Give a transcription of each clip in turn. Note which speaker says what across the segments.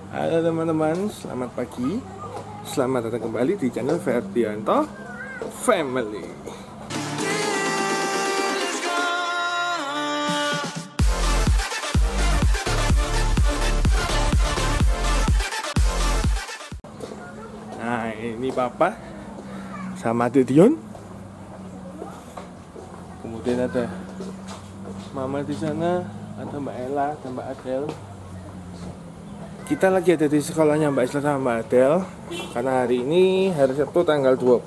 Speaker 1: Halo teman-teman, selamat pagi. Selamat datang kembali di channel Ferdianto Family. Nah, ini Papa sama Dion. Kemudian ada Mama di sana, ada Mbak Ella dan Mbak Adel. Kita lagi ada di sekolahnya Mbak Isla sama Mbak Adel. Karena hari ini hari Sabtu tanggal 22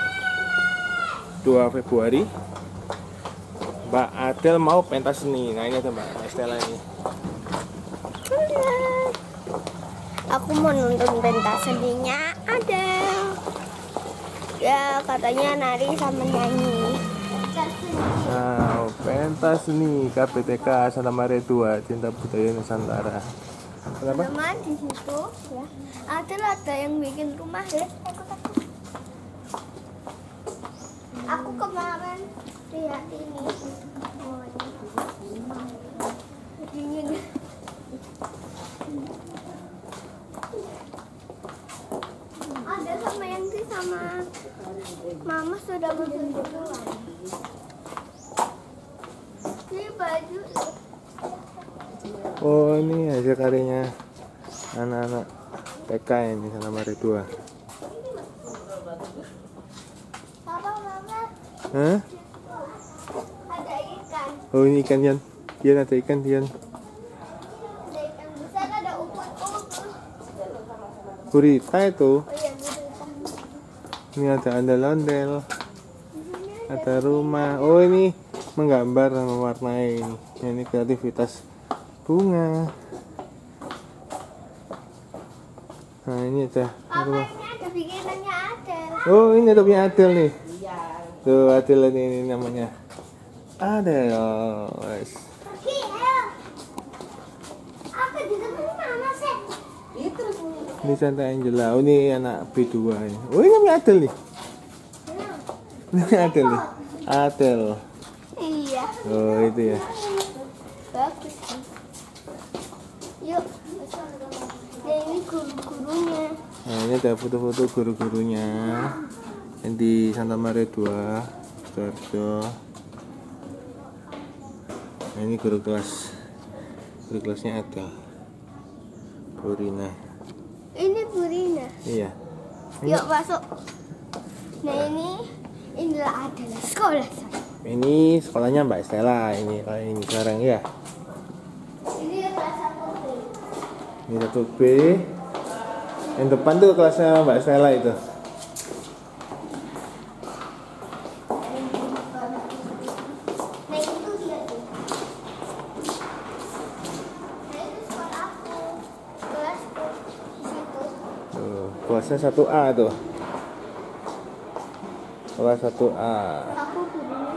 Speaker 1: Februari. Mbak Adel mau pentas seni. Nah, ini ada Mbak Estella ini.
Speaker 2: Aku mau nonton pentas seninya Adel. Ya, katanya nari sama nyanyi.
Speaker 1: Nah, pentas seni KBTK Santa Maria 2 Cinta Budaya Nusantara. Kenapa?
Speaker 2: Teman di situ ya. Ada yang bikin rumah ya. Aku kemarin lihat ini. Dingin. Ada sama yang sih sama Mama sudah berbeda. Ini baju.
Speaker 1: Oh, ini hasil karyanya anak-anak TK yang di Santa Maria 2.
Speaker 2: Papa, Mama.
Speaker 1: Hah?
Speaker 2: Ada ikan.
Speaker 1: Oh, ini ikan Dian. Dian ada ikan Dian.
Speaker 2: Ada ikan besar, ada uput-uput.
Speaker 1: Gurita itu.
Speaker 2: Oh iya, gurita.
Speaker 1: Ini ada ondel-ondel. Ada rumah. Oh, ini menggambar dan mewarnai. Ini kreativitas bunga. Nah, ini ada
Speaker 2: Papa, ini ada bikinannya Adel.
Speaker 1: Oh, ini ada punya Adel nih. Tuh, Adel ini namanya Adel. Wes.
Speaker 2: Pergi, ayo. Apa di depan Mama sih?
Speaker 1: Ini Santa Angela. Oh, ini anak B2 ini. Oh, ini namanya Adel nih. Ini Adel nih. Adel.
Speaker 2: Iya.
Speaker 1: Oh, itu ya.
Speaker 2: Bagus. Yuk. Dan ini guru-gurunya.
Speaker 1: Nah, ini ada foto-foto guru-gurunya yang di Santa Maria 2 Sidoarjo. Nah, ini guru kelasnya Adel, Burina.
Speaker 2: Ini Burina.
Speaker 1: Iya.
Speaker 2: Yuk masuk. Nah, inilah adalah sekolah saya.
Speaker 1: Ini sekolahnya Mbak Stella ini sekarang ya.
Speaker 2: Ini kelas 1B.
Speaker 1: Ini 1B. Yang depan tuh kelasnya Mbak Stella itu.
Speaker 2: Nah, itu dia tuh. Nah, itu sekolahku. Kelasku di situ.
Speaker 1: Tuh, kelasnya 1A tuh. Kelas 1A.
Speaker 2: Aku gurunya.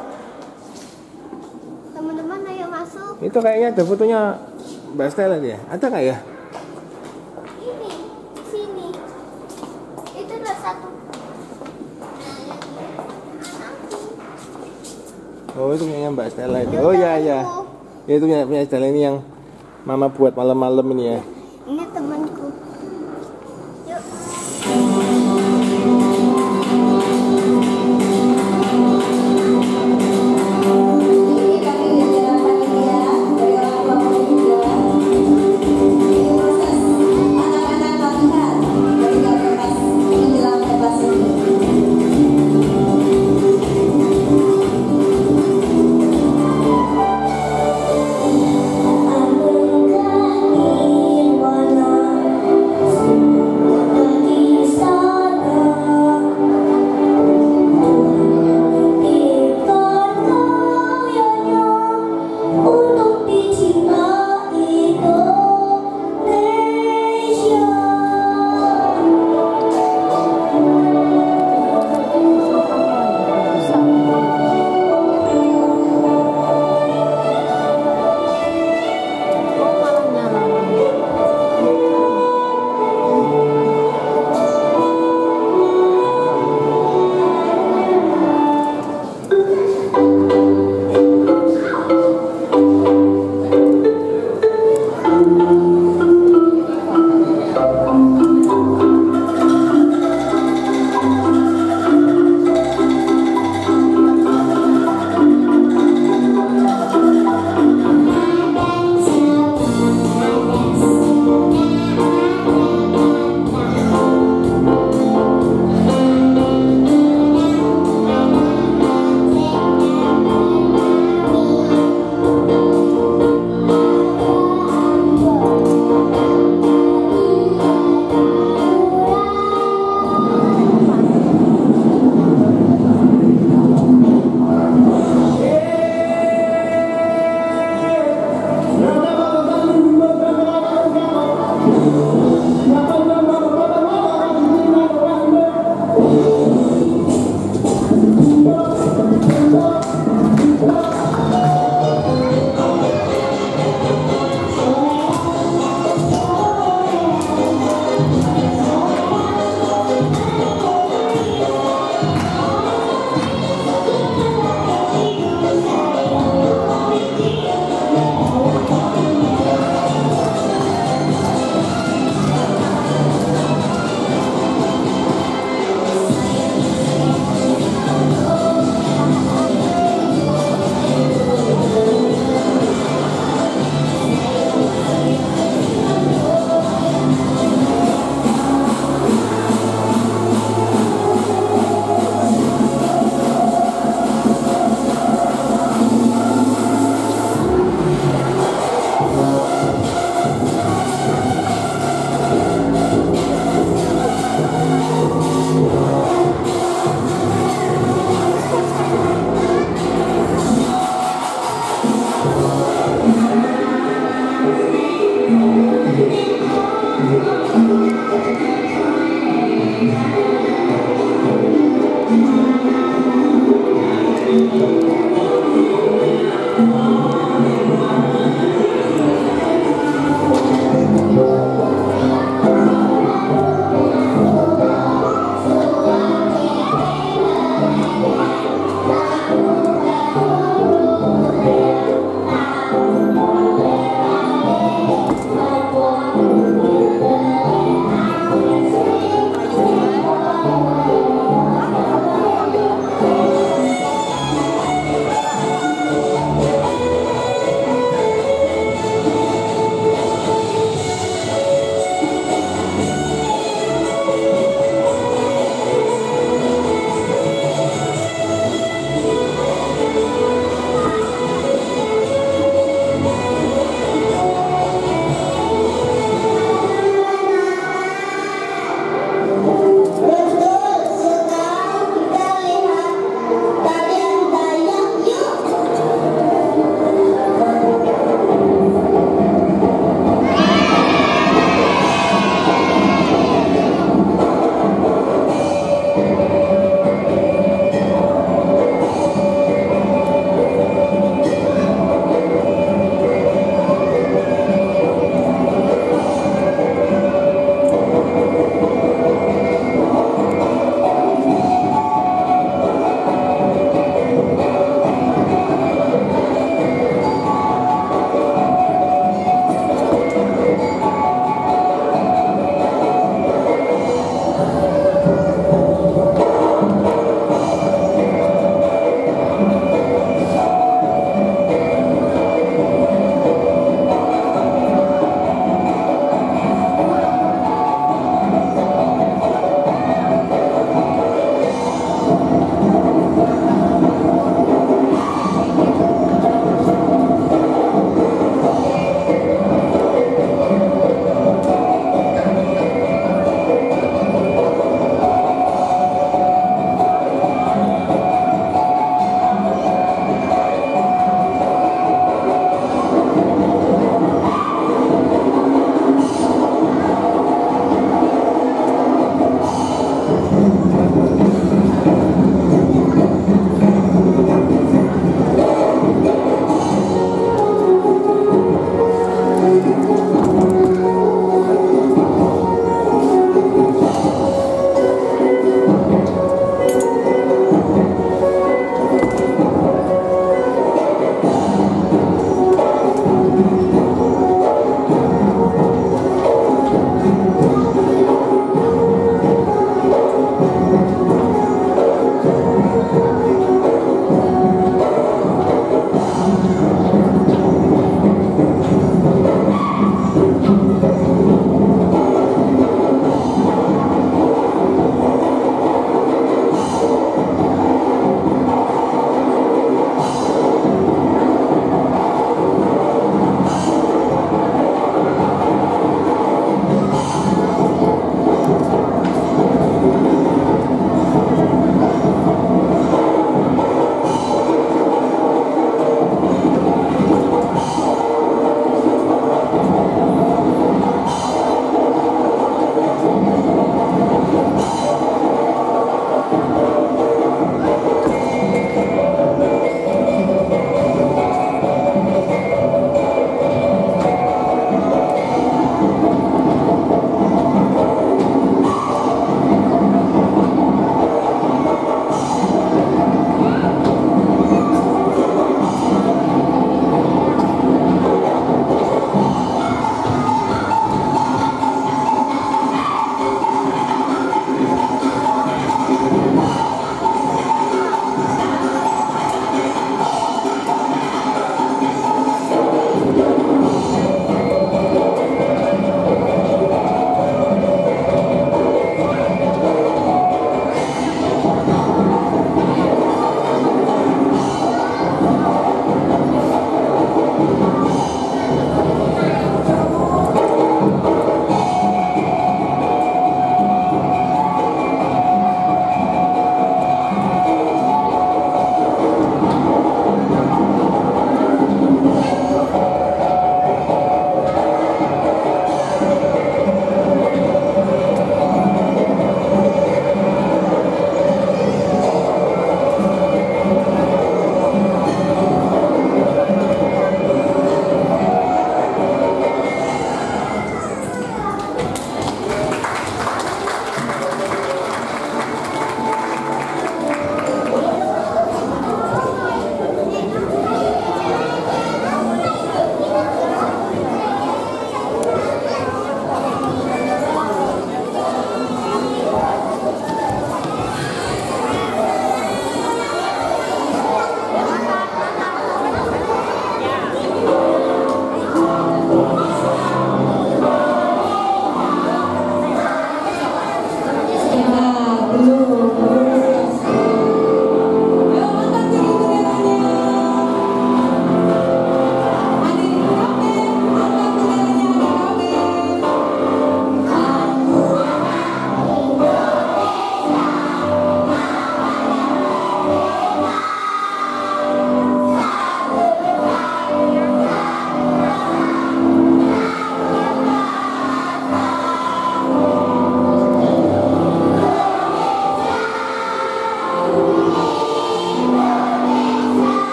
Speaker 2: Teman-teman ayo masuk.
Speaker 1: Itu kayaknya ada fotonya Mbak Stella dia. Ada nggak ya?
Speaker 2: Ini di sini. Itu kelas 1.
Speaker 1: Oh, itu punya Mbak Stella itu. Oh ya ya. Ya, itu punya Stella ini yang Mama buat malam-malam ini ya.
Speaker 2: Ini temanku. Yuk.